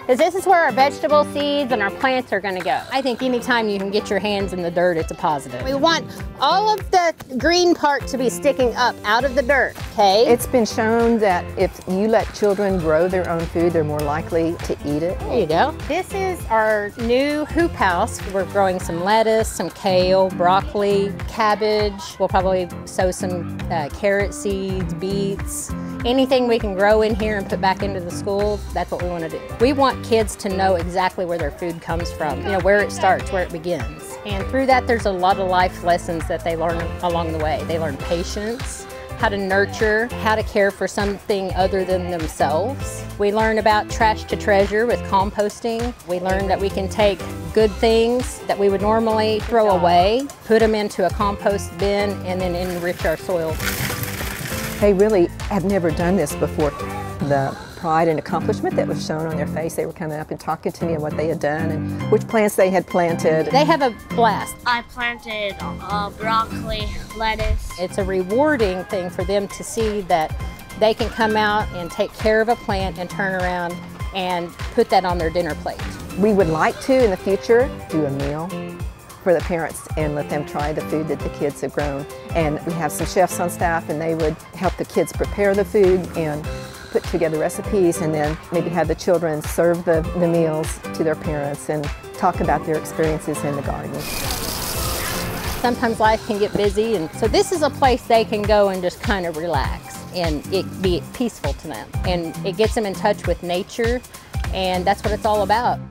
because this is where our vegetable seeds and our plants are going to go. I think anytime you can get your hands in the dirt, it's a positive. We want all of the green part to be sticking up out of the dirt, okay? It's been shown that if you let children grow their own food, they're more likely to eat it. There you go. This is our new hoop house. We're growing some lettuce, some kale, broccoli, cabbage. We'll probably sow some carrot seeds, beets. Anything we can grow in here and put back into the school, that's what we want to do. We want kids to know exactly where their food comes from, you know, where it starts, where it begins. And through that, there's a lot of life lessons that they learn along the way. They learn patience, how to nurture, how to care for something other than themselves. We learn about trash to treasure with composting. We learn that we can take good things that we would normally throw away, put them into a compost bin, and then enrich our soil. They really have never done this before. The pride and accomplishment that was shown on their face, they were coming up and talking to me about what they had done and which plants they had planted. They have a blast. I planted broccoli, lettuce. It's a rewarding thing for them to see that they can come out and take care of a plant and turn around and put that on their dinner plate. We would like to, in the future, do a meal for the parents and let them try the food that the kids have grown. And we have some chefs on staff and they would help the kids prepare the food and put together recipes, and then maybe have the children serve the meals to their parents and talk about their experiences in the garden. Sometimes life can get busy, and so this is a place they can go and just kind of relax and it be peaceful to them. And it gets them in touch with nature, and that's what it's all about.